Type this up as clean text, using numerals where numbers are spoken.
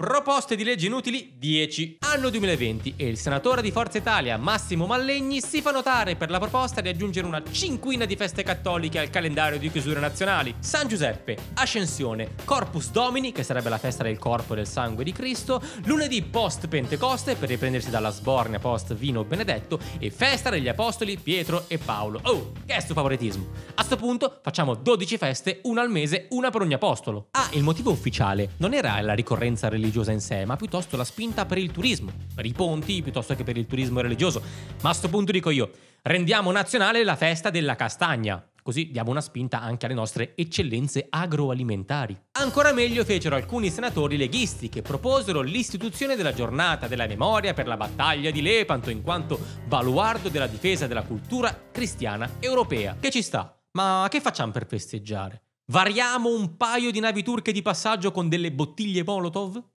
Proposte di legge inutili 10. Anno 2020 e il senatore di Forza Italia Massimo Mallegni si fa notare per la proposta di aggiungere una cinquina di feste cattoliche al calendario di chiusure nazionali. San Giuseppe, Ascensione, Corpus Domini, che sarebbe la festa del corpo e del sangue di Cristo, lunedì post Pentecoste per riprendersi dalla sbornia post vino benedetto e festa degli apostoli Pietro e Paolo. Oh, che è sto favoritismo? A sto punto facciamo 12 feste, una al mese, una per ogni apostolo. Ah, il motivo ufficiale non era la ricorrenza religiosa in sé, ma piuttosto la spinta per il turismo, per i ponti piuttosto che per il turismo religioso. Ma a sto punto dico io, rendiamo nazionale la festa della castagna, così diamo una spinta anche alle nostre eccellenze agroalimentari. Ancora meglio fecero alcuni senatori leghisti che proposero l'istituzione della giornata della memoria per la battaglia di Lepanto in quanto baluardo della difesa della cultura cristiana europea. Che ci sta? Ma che facciamo per festeggiare? Variamo un paio di navi turche di passaggio con delle bottiglie Molotov?